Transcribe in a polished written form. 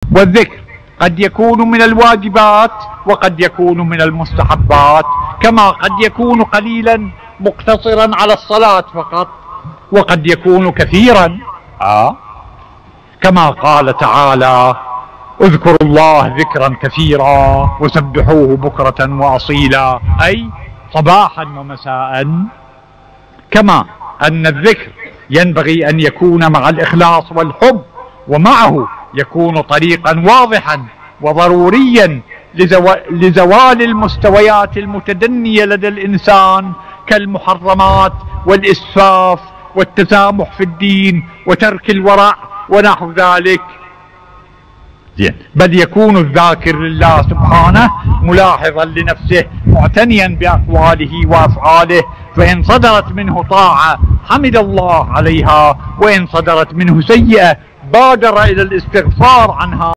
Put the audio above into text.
والذكر قد يكون من الواجبات وقد يكون من المستحبات، كما قد يكون قليلا مقتصرا على الصلاة فقط، وقد يكون كثيرا كما قال تعالى: اذكروا الله ذكرا كثيرا وسبحوه بكرة وأصيلا، أي صباحا ومساء. كما أن الذكر ينبغي أن يكون مع الإخلاص والحب، ومعه يكون طريقا واضحا وضروريا لزوال المستويات المتدنية لدى الإنسان كالمحرمات والإسفاف والتسامح في الدين وترك الورع ونحو ذلك. بل يكون الذاكر لله سبحانه ملاحظا لنفسه معتنيا بأقواله وأفعاله، فإن صدرت منه طاعة حمد الله عليها، وإن صدرت منه سيئة بادر إلى الاستغفار عنها.